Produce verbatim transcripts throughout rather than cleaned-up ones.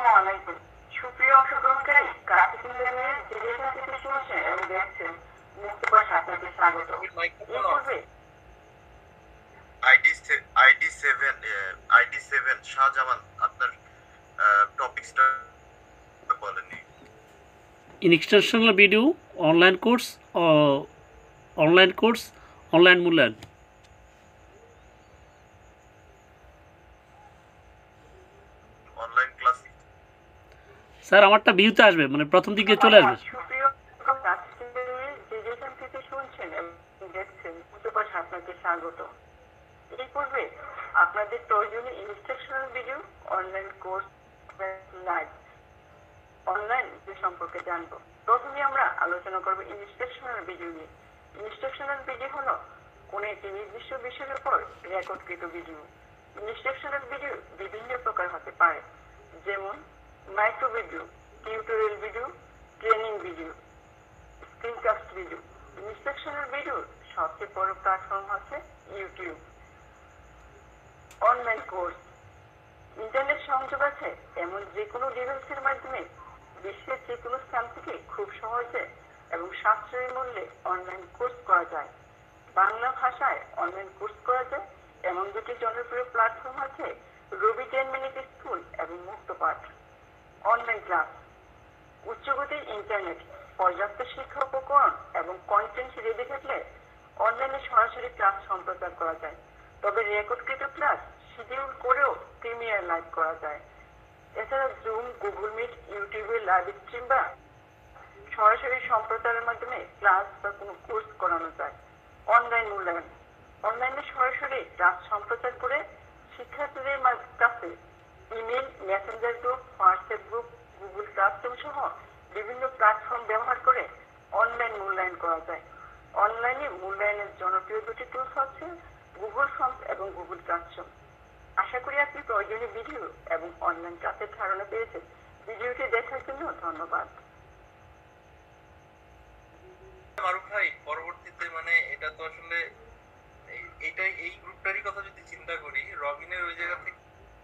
আসসালামু আলাইকুম সুপ্রিয় অংশগ্রহণকারী গ্রাফিক ইন্ডিয়ানের যে যেখান থেকে শুনছেন এবং দেখছেন মুক্তপাঠ আপনাকে স্বাগত। এই পূর্বে ID ID seven ID seven Shahjaman আপনার টপিকসটা বলেননি। Instructional video, online course, or online course, online মূল্যায়ন। অনলাইন ক্লাস স্যার আমারটা ভিউতে আসবে, মানে প্রথম দিকে চলে আসবে। সুপ্রিয় যে যেখান থেকে শুনছেন এবং দেখছেন মুক্তপাঠ আপনাকে স্বাগত। এই পূর্বে আপনাদের প্রয়োজনীয় instructional video, online course, live online সম্পর্কে জানবো। প্রথমে আমরা আলোচনা করব ইনস্ট্রাকশনাল ভিডিও নিয়ে। ইনস্ট্রাকশনাল ভিডিও হলো কোনো একটি নির্দিষ্ট বিষয়ের উপর রেকর্ডকৃত ভিডিও। ইনস্ট্রাকশনাল ভিডিও বিভিন্ন প্রকার হতে পারে, যেমন micro video, tutorial video, training video, screencast video. Instructional video সবচেয়ে বড় প্ল্যাটফর্ম হচ্ছে ইউটিউব। অনলাইন কোর্স, ইন্টারনেট সংযোগ আছে এমন যে কোনো ডিভাইসের মাধ্যমে বিশ্বের যে কোনো স্থান থেকে খুব সহজে এবং সাশ্রয়ী মূল্যে অনলাইন কোর্স করা যায়। বাংলা ভাষায় অনলাইন কোর্স করা যায় এমন দুটি জনপ্রিয় প্ল্যাটফর্ম আছে, রবি টেন মিনিট স্কুল এবং মুক্তপাঠ। অনলাইন ক্লাস, উচ্চগতির ইন্টারনেট, পর্যাপ্ত শিক্ষা উপকরণ এবং কন্টেন্ট রেডি থাকলে অনলাইনে সরাসরি ক্লাস সম্প্রচার করা যায়। তবে রেকর্ডকৃত ক্লাস শিডিউল করেও প্রিমিয়ার লাইভ করা যায়। এছাড়া জুম, গুগল মিট, ইউটিউবে লাইভ স্ট্রিম বা সরাসরি সম্প্রচারের মাধ্যমে ক্লাস বা কোনো কোর্স করানো যায়। অনলাইন মূল্যায়ন, অনলাইনে সরাসরি ক্লাস সম্প্রচার করে শিক্ষার্থীদের কাছে email, Messenger group, WhatsApp group, Google classroom সহ বিভিন্ন প্ল্যাটফর্ম ব্যবহার করে অনলাইন মূল্যায়ন করা যায়। অনলাইনে মূল্যায়নের জনপ্রিয় দুটি টুলস হচ্ছে গুগল ফর্মস এবং গুগল ক্লাসরুম। আশা করি আপনি প্রয়োজনীয় ভিডিও এবং অনলাইন ক্লাসের ধারণা পেয়েছেন। ভিডিওটি দেখার জন্য ধন্যবাদ। মারুফ ভাই, পরবর্তীতে মানে এটা তো আসলে এইটাই এই গ্রুপটারই কথা যদি চিন্তা করি, রবিনের ওই জায়গা থেকে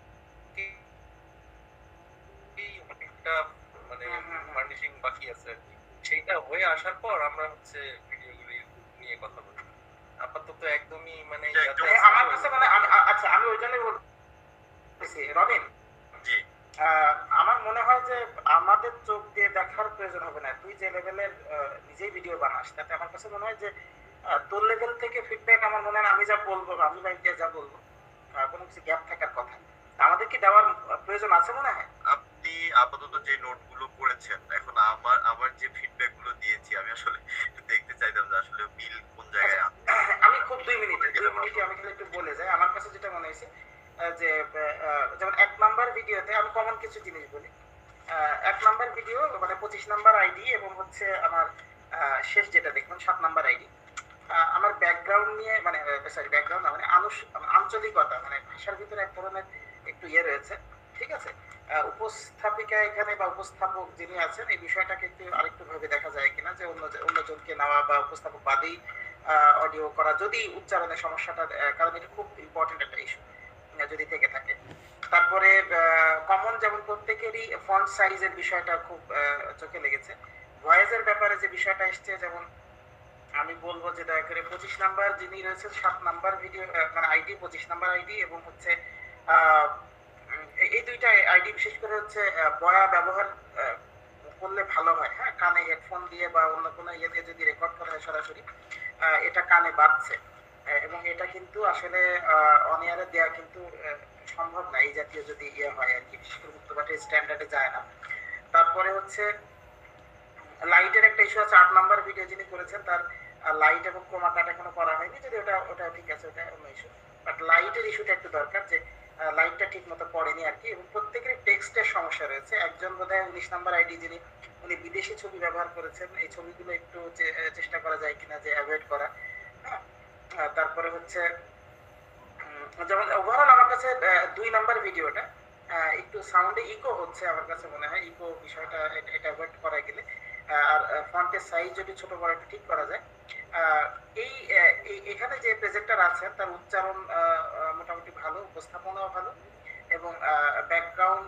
একটা মানে ফার্নিশিং বাকি আছে আর কি। সেইটা হয়ে আসার পর আমরা হচ্ছে ভিডিওগুলি নিয়ে কথা বলবো। আপাতত একদমই মানে আমার কাছে মানে আচ্ছা আমি ওই জন্যই বলছি রবিন জি, আমার মনে হয় যে আমাদের চোখ দিয়ে দেখার প্রয়োজন হবে না। তুই যে লেভেলের নিজেই ভিডিও বানাস, তাতে আমার কাছে মনে হয় যে তোর লেভেল থেকে ফিডব্যাক আমার মনে হয় আমি যা বলবো, আমি বা ইন্ডিয়া যা বলবো, কোনো কিছু গ্যাপ থাকার কথা আমাদের কি দেওয়ার প্রয়োজন আছে মনে হয়? আপনি আপাতত যে নোটগুলো করেছেন, এখন আমার আমার যে ফিডব্যাক গুলো দিয়েছি, আমি আসলে দেখতে চাইতাম যে আসলে মিল কোন জায়গায় আছে। আমি খুব দুই মিনিটে দুই মিনিটে আমি একটু বলে যাই। আমার কাছে যেটা মনে হয়েছে যে যেমন এক নাম্বার ভিডিওতে আমি কমন কিছু জিনিস বলি। এক নাম্বার ভিডিও মানে পঁচিশ নাম্বার আইডি এবং হচ্ছে আমার শেষ যেটা দেখুন সাত নাম্বার আইডি, আমার ব্যাকগ্রাউন্ড নিয়ে মানে সরি ব্যাকগ্রাউন্ড না মানে আঞ্চলিকতা মানে ভাষার ভিতরে এক ধরনের একটু ইয়ে রয়েছে, ঠিক আছে। উপস্থাপিকা এখানে বা উপস্থাপক যিনি আছেন এই বিষয়টাকে একটু আরেকটু ভাবে দেখা যায় কিনা, যে অন্য অন্যজনকে নেওয়া বা উপস্থাপক বাদেই অডিও করা, যদি উচ্চারণের সমস্যাটা, কারণ এটা খুব ইম্পর্টেন্ট একটা ইস্যু যদি থেকে থাকে। তারপরে কমন যেমন প্রত্যেকেরই ফন্ট সাইজের বিষয়টা খুব চোখে লেগেছে। ভয়েসের ব্যাপারে যে বিষয়টা এসছে, যেমন আমি বলবো যে দয়া করে পঁচিশ নাম্বার যিনি রয়েছেন সাত নাম্বার ভিডিও মানে আইডি পঁচিশ নাম্বার আইডি এবং হচ্ছে এই দুইটা আইডি বিশেষ করে হচ্ছে বয়া ব্যবহার করলে ভালো হয়। হ্যাঁ, কানে হেডফোন দিয়ে বা অন্য কোনো ইয়ে দিয়ে যদি রেকর্ড করা হয় সরাসরি, এটা কানে বাজছে এবং এটা কিন্তু আসলে অন এয়ারে দেওয়া কিন্তু সম্ভব না এই জাতীয় যদি ইয়ে হয় আর কি, বিশেষ করে মুক্তপাঠের স্ট্যান্ডার্ডে যায় না। তারপরে হচ্ছে লাইটের একটা ইস্যু আছে। আট নাম্বার ভিডিও যিনি করেছেন তার লাইট এবং ক্রোমা কাট এখনো করা হয়নি, যদি ওটা ওটা ঠিক আছে, ওটা অন্য ইস্যু। বাট লাইটের ইস্যুটা একটু দরকার, যে লাইটটা ঠিক মতো পড়েনি আর কি। এবং প্রত্যেকেরই টেক্সটের সমস্যা রয়েছে। একজন বোধহয় উনিশ নাম্বার আইডি যিনি, উনি বিদেশি ছবি ব্যবহার করেছেন, এই ছবিগুলো একটু চেষ্টা করা যায় কিনা যে অ্যাভয়েড করা। হ্যাঁ, তারপরে হচ্ছে যেমন ওভারঅল আমার কাছে দুই নাম্বার ভিডিওটা একটু সাউন্ডে ইকো হচ্ছে, আমার কাছে মনে হয় ইকো বিষয়টা এটা অ্যাভয়েড করা গেলে, আর ফন্টের সাইজ যদি ছোট বড় একটু ঠিক করা যায়। এই এখানে যে প্রেজেন্টার আছেন তার উচ্চারণ মোটামুটি ভালো, উপস্থাপনাও ভালো এবং ব্যাকগ্রাউন্ড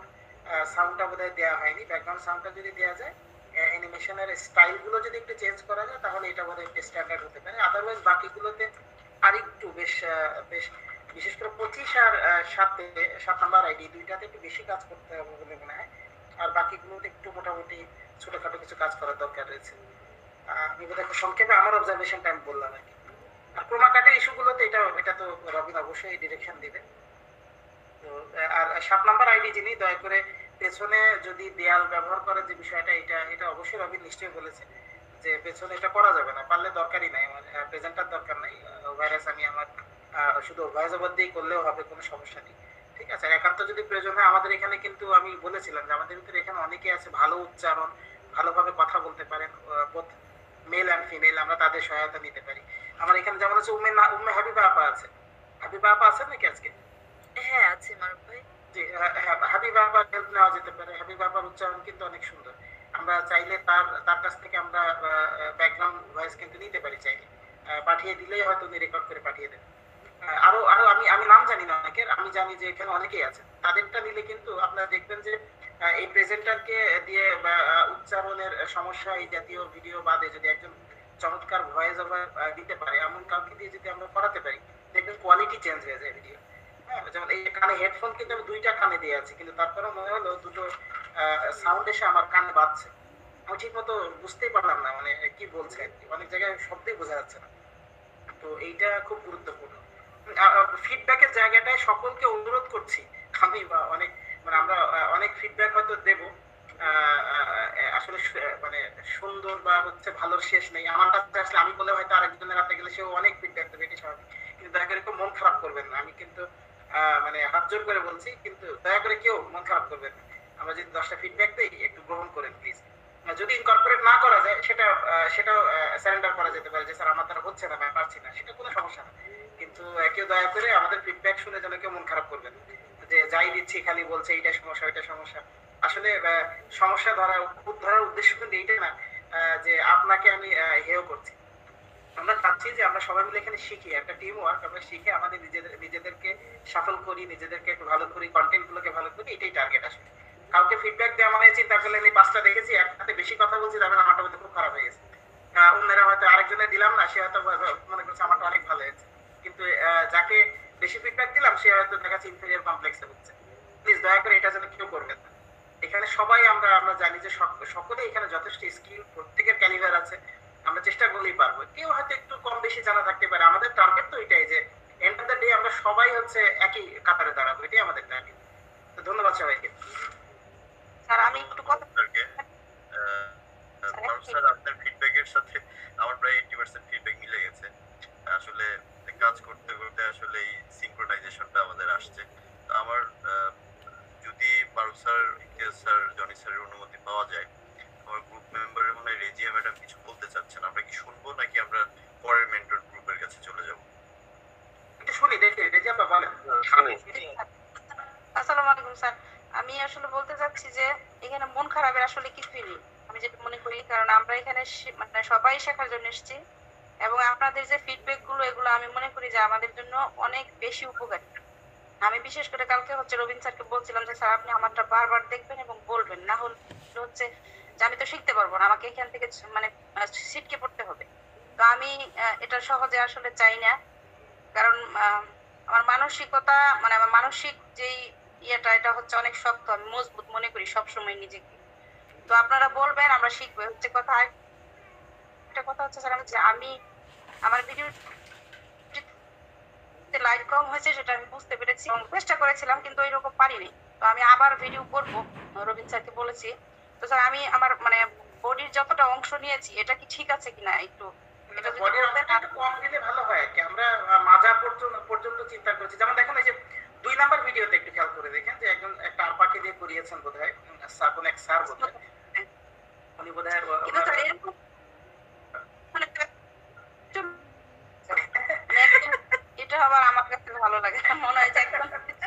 সাউন্ডটা বোধহয় দেওয়া হয়নি। ব্যাকগ্রাউন্ড সাউন্ডটা যদি দেওয়া যায়, অ্যানিমেশনের স্টাইলগুলো যদি একটু চেঞ্জ করা যায় তাহলে এটা বোধহয় একটু স্ট্যান্ডার্ড হতে পারে। আদারওয়াইজ বাকিগুলোতে আরেকটু বেশ বেশ বিশেষ করে পঁচিশ আর সাতে সাত নাম্বার আইডি দুইটাতে একটু বেশি কাজ করতে হবে বলে মনে হয়, আর বাকিগুলোতে একটু মোটামুটি ছোটখাটো কিছু কাজ করার দরকার রয়েছে। আমি বোধহয় সংক্ষেপে আমার অবজারভেশনটা আমি বললাম আর কি। আর ক্রোমা কাটের ইস্যুগুলোতে এটা এটা তো রবিন অবশ্যই ডিরেকশন দিবে। তো আর সাত নাম্বার আইডি যিনি, দয়া করে পেছনে যদি দেয়াল ব্যবহার করার যে বিষয়টা, এটা এটা অবশ্যই রবিন নিশ্চয়ই বলেছে যে পেছনে এটা করা যাবে না, পারলে দরকারই নাই, আমার প্রেজেন্টার দরকার নাই। ভাইরাস আমি আমার শুধু ভয়েস ওভার দিয়েই করলেও হবে, কোনো সমস্যা নেই, ঠিক আছে। একান্ত যদি প্রয়োজন হয়, আমাদের এখানে কিন্তু আমি বলেছিলাম যে আমাদের ভিতরে এখানে অনেকে আছে ভালো উচ্চারণ, ভালোভাবে কথা বলতে পারেন, বোথ মেল অ্যান্ড ফিমেল, আমরা তাদের সহায়তা নিতে পারি। আমার এখানে যেমন আছে উম্মে না উম্মে হাবিবা আপা আছে। হাবিবা আপা আছেন নাকি আজকে? হ্যাঁ আছে মারুফ ভাই। জি, হাবিবা আপার হেল্প নেওয়া যেতে পারে। হাবিবা আপার উচ্চারণ কিন্তু অনেক সুন্দর, আমরা চাইলে তার তার কাছ থেকে আমরা ব্যাকগ্রাউন্ড ভয়েস কিন্তু নিতে পারি, চাইলে পাঠিয়ে দিলেই হয়তো উনি রেকর্ড করে পাঠিয়ে দেন। আরো আরো আমি আমি নাম জানি না অনেকের, আমি জানি যে এখানে অনেকেই আছে, তাদেরটা নিলে কিন্তু আপনারা দেখবেন যে এই প্রেজেন্টারকে দিয়ে উচ্চারণের সমস্যা এই জাতীয় ভিডিও বাদে যদি একজন চমৎকার ভয়েস ওভার দিতে পারে, এমন কাউকে দিয়ে যদি আমরা করাতে পারি, দেখবেন কোয়ালিটি চেঞ্জ হয়ে যায় ভিডিও। হ্যাঁ, যেমন এই কানে হেডফোন কিন্তু আমি দুইটা কানে দিয়ে আছি, কিন্তু তারপরে মনে হলো দুটো সাউন্ড এসে আমার কানে বাজছে, আমি ঠিক মতো বুঝতেই পারলাম না মানে কি বলছে আর কি, অনেক জায়গায় শব্দই বোঝা যাচ্ছে না। তো এইটা খুব গুরুত্বপূর্ণ। ফিডব্যাকের জায়গাটায় সকলকে অনুরোধ করছি, আমি অনেক মানে আমরা অনেক ফিডব্যাক হয়তো দেব, আসলে মানে সুন্দর বা হচ্ছে ভালোর শেষ নেই। আমার কাছে আসলে আমি বলে হয়তো আরেকজনের হাতে গেলে সেও অনেক ফিডব্যাক দেবে, এটি স্বাভাবিক, কিন্তু দয়া করে কেউ মন খারাপ করবেন না। আমি কিন্তু মানে হাত জোর করে বলছি, কিন্তু দয়া করে কেউ মন খারাপ করবেন না। আমরা যদি দশটা ফিডব্যাক দিই একটু গ্রহণ করেন প্লিজ। যদি ইনকর্পোরেট না করা যায় সেটা সেটাও সারেন্ডার করা যেতে পারে যে স্যার আমার দ্বারা হচ্ছে না বা পারছি না, সেটা কোনো সমস্যা না, কিন্তু কেউ দয়া করে আমাদের ফিডব্যাক শুনে যেন কেউ মন খারাপ করবেন যে যাই দিচ্ছি খালি বলছে এইটা সমস্যা ওইটা সমস্যা। আসলে সমস্যা ধরা ধরার উদ্দেশ্য কিন্তু এইটা না যে আপনাকে আমি হেয় করছি, আমরা চাচ্ছি যে আমরা সবাই মিলে এখানে শিখি, একটা টিম ওয়ার্ক, আমরা শিখে আমাদের নিজেদের নিজেদেরকে সফল করি, নিজেদেরকে একটু ভালো করি, কন্টেন্ট গুলোকে ভালো করি, এটাই টার্গেট আসলে। কাউকে ফিডব্যাক দেওয়া মানে চিন্তা করলে আমি পাঁচটা দেখেছি একসাথে বেশি কথা বলছি, তারপরে আমারটা মধ্যে খুব খারাপ হয়ে গেছে, অন্যরা হয়তো আরেকজনের দিলাম না, সে হয়তো মনে করছে আমারটা অনেক ভালো হয়েছে, কিন্তু যাকে বেশি ফিডব্যাক দিলাম সে হয়তো দেখা যাচ্ছে ইনফেরিয়র কমপ্লেক্সে হচ্ছে। প্লিজ দয়া করে এটা যেন কেউ করবেন না। এখানে সবাই আমরা আমরা জানি যে সকলে এখানে যথেষ্ট স্কিল, প্রত্যেকের ক্যালিবার আছে, আমরা চেষ্টা করলেই পারবো। কেউ হয়তো একটু কম বেশি জানা থাকতে পারে, আমাদের টার্গেট তো এটাই যে এন্ড অফ দ্য ডে আমরা সবাই হচ্ছে একই কাতারে দাঁড়াবো, এটাই আমাদের টার্গেট। তো ধন্যবাদ সবাইকে। স্যার আমি একটু কথা স্যার আপনার ফিডব্যাকের সাথে আমার প্রায় আশি পার্সেন্ট ফিডব্যাক মিলে গেছে। আসলে কাজ করতে করতে আসলে এই সিনক্রোনাইজেশনটা আমাদের আসছে। তো আমার যদি মারুফ স্যার, ইমতিয়াজ স্যার, জনি স্যারের অনুমতি পাওয়া যায়, আমার গ্রুপ মেম্বারের মনে হয় রেজিয়া ম্যাডাম কিছু বলতে চাচ্ছেন, আমরা কি শুনবো নাকি আমরা পরের মেন্টর গ্রুপের কাছে চলে যাব? একটু শুনি দেখি রেজিয়া আপা বলেন। আসসালামু আলাইকুম স্যার, আমি আসলে বলতে চাচ্ছি যে এখানে মন খারাপের আসলে কিছুই নেই, আমি যেটা মনে করি, কারণ আমরা এখানে মানে সবাই শেখার জন্য এসেছি, এবং আপনাদের যে ফিডব্যাক গুলো এগুলো আমি মনে করি যে আমাদের জন্য অনেক বেশি উপকারী। আমি বিশেষ করে কালকে হচ্ছে রবীন স্যারকে বলছিলাম যে স্যার আপনি আমারটা বারবার দেখবেন এবং বলবেন, না হলে হচ্ছে যে আমি তো শিখতে পারবো না, আমাকে এখান থেকে মানে ছিটকে পড়তে হবে। তো আমি এটা সহজে আসলে চাই না, কারণ আমার মানসিকতা মানে আমার মানসিক যেই ইয়েটা এটা হচ্ছে অনেক শক্ত, আমি মজবুত মনে করি সবসময় নিজেকে। তো আপনারা বলবেন আমরা শিখবো, হচ্ছে কথা। একটা কথা হচ্ছে স্যার আমি আমার ভিডিও লাইক কম হয়েছে সেটা আমি বুঝতে পেরেছি, চেষ্টা করেছিলাম কিন্তু ওইরকম পারিনি। তো আমি আবার ভিডিও করবো, রবীন স্যারকে বলেছি। তো স্যার আমি আমার মানে বডির যতটা অংশ নিয়েছি এটা কি ঠিক আছে কিনা একটু এটা যদি বলতেন। একটু কম দিলে ভালো হয় কি, আমরা মাজা পর্যন্ত পর্যন্ত চিন্তা করছি। যেমন দেখেন এই যে দুই নাম্বার ভিডিওতে একটু খেয়াল করে দেখেন যে একজন একটা আপাকে দিয়ে করিয়েছেন বোধহয়, সাবন এক স্যার বোধহয়, উনি বোধহয় কিন্তু স্যার এরকম মানে এটা আবার আমার কাছে ভালো লাগে, মনে হয় যে একদম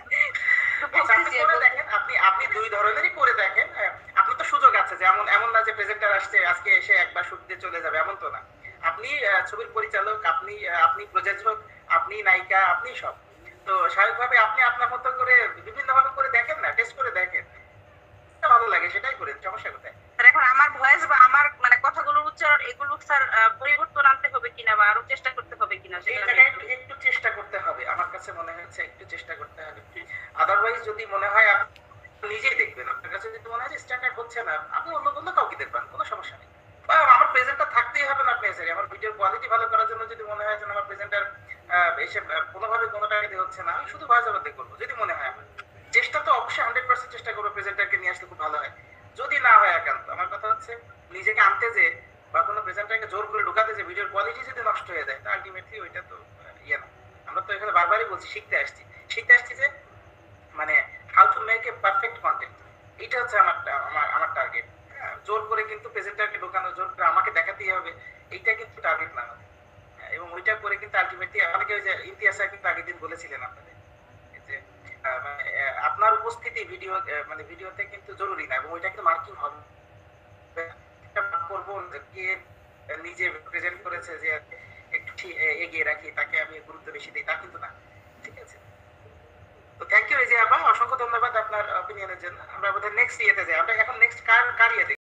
দেখেন আপনি আপনি দুই ধরনেরই করে দেখেন, আপনার তো সুযোগ আছে, যেমন এমন না যে প্রেজেন্টার আসছে আজকে এসে একবার শুট দিয়ে চলে যাবে, এমন তো না। আপনি ছবির পরিচালক, আপনি আপনি প্রযোজক, আপনি নায়িকা, আপনি সব। তো স্বাভাবিকভাবে আপনি আপনার মতো করে বিভিন্ন ভাবে করে দেখেন না, টেস্ট করে দেখেন। ভালো লাগে সেটাই করেন, সমস্যা কোথায়? স্যার এখন আমার ভয়েস বা আমার মানে কথাগুলোর উচ্চারণ এগুলো স্যার পরিবর্তন আনতে হবে কিনা বা আরো চেষ্টা করতে হবে কিনা এই সেটা জায়গায় একটু একটু চেষ্টা করতে হবে, আমার কাছে মনে হচ্ছে একটু চেষ্টা করতে হবে। আদারওয়াইজ যদি মনে হয় আপনি নিজেই দেখবেন, আপনার কাছে যদি মনে হয় যে স্ট্যান্ডার্ড হচ্ছে না, আপনি অন্য অন্য কাউকে দেখবেন, কোনো সমস্যা নেই। বা আমার প্রেজেন্টটা থাকতেই হবে না নেসেসারি, আমার ভিডিওর কোয়ালিটি ভালো করার জন্য যদি মনে হয় যে আমার প্রেজেন্টার এসে আহ, কোনোভাবে কোনোটাকে দিয়ে হচ্ছে না, আমি শুধু ভয়েস ওভার দিয়ে করবো যদি মনে হয় আমার। চেষ্টা তো অবশ্যই হান্ড্রেড পার্সেন্ট চেষ্টা করবো প্রেজেন্টারকে নিয়ে আসলে খুব ভালো হয়। যদি না হয় একান্ত, আমার কথা হচ্ছে নিজেকে আনতে যে বা কোনো প্রেজেন্টারকে জোর করে ঢুকাতে যে ভিডিওর কোয়ালিটি যদি নষ্ট হয়ে যায়, তা আলটিমেটলি ওইটা তো আহ, ইয়ে না। আমরা তো এখানে বারবারই বলছি শিখতে আসছি, শিখতে আসছি যে মানে how to make a perfect content, এটা হচ্ছে আমার আমার আমার টার্গেট। জোর করে কিন্তু প্রেজেন্টারকে ঢোকানো, জোর করে আমাকে দেখাতেই হবে, এইটা কিন্তু টার্গেট না আমাদের। হ্যাঁ, এবং ওইটা করে কিন্তু আলটিমেটলি অনেকে ওই যে ইমতিয়াজ স্যার কিন্তু আগের দিন বলেছিলেন আপনাদের যে আহ, মানে আহ, আপনার উপস্থিতি ভিডিও মানে ভিডিওতে কিন্তু জরুরি না, এবং ওইটা কিন্তু মার্কিং হবে। একটা ভাগ করবো যে কে নিজে প্রেজেন্ট করেছে যে একটু ঠিক- এগিয়ে রাখি, তাকে আমি গুরুত্ব বেশি দিই, তা কিন্তু না। ঠিক আছে, তো থ্যাংক ইউ রেজিয়া আপা, অসংখ্য ধন্যবাদ আপনার অপিনিয়নের জন্য। আমরা বোধহয় নেক্সট ইয়েতে যাই, আমরা এখন নেক্সট কার কার ইয়ে দেখি।